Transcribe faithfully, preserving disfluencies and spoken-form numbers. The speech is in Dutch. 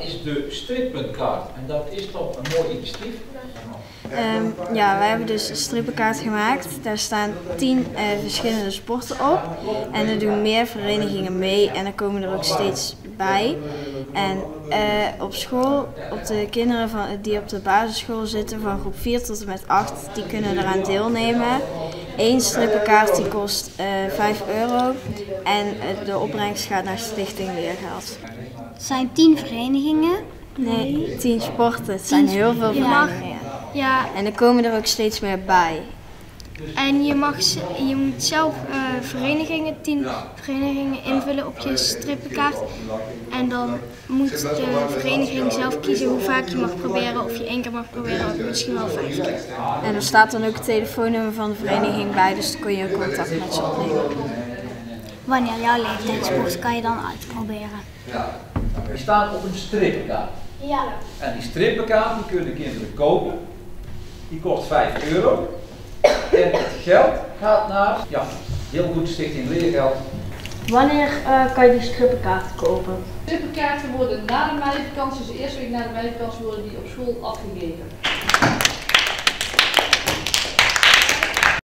is de strippenkaart. En dat is toch een mooi initiatief? Um, ja, wij hebben dus een strippenkaart gemaakt. Daar staan tien uh, verschillende sporten op. En er doen meer verenigingen mee en er komen er ook steeds bij. En uh, op school, op de kinderen van, die op de basisschool zitten van groep vier tot en met acht, die kunnen eraan deelnemen. Eén strippenkaart die kost uh, vijf euro en uh, de opbrengst gaat naar Stichting Leergeld. Het zijn tien verenigingen? Nee, tien sporten. Het zijn heel veel verenigingen. Ja. En er komen er ook steeds meer bij. En je, mag, je moet zelf uh, verenigingen, tien verenigingen invullen op je strippenkaart. En dan moet de vereniging zelf kiezen hoe vaak je mag proberen. Of je één keer mag proberen, of misschien wel vijf keer. En er staat dan ook het telefoonnummer van de vereniging bij, dus dan kun je contact met ze opnemen. Wanneer jouw leeftijd sport, kan je dan uitproberen. Er staat op een strippenkaart. Ja. En die strippenkaart die kunnen kinderen kopen. Die kost vijf euro. En het geld gaat naar, ja, heel goed, Stichting Leergeld. Wanneer uh, kan je die strippenkaarten kopen? Strippenkaarten worden na de meivakantie, dus de eerste week na de meivakantie worden die op school afgegeven.